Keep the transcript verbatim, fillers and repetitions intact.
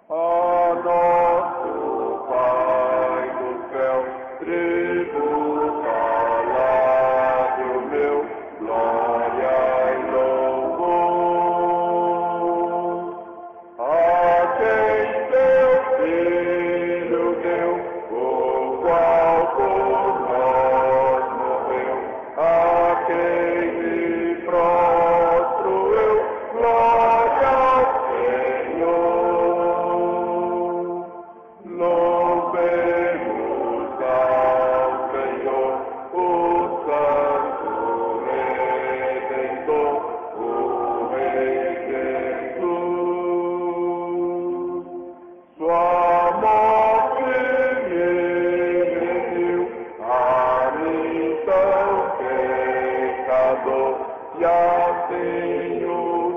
Ó nosso Pai do céu, tributa lábio meu, glória e louvor. A quem teu Filho deu, o qual por nós morreu, a quem me prostro eu, glória ao Senhor. Louvemos ao Senhor, o Santo Redentor, o Rei Jesus. Sua morte me rediu, a mim tão pecador, e assim o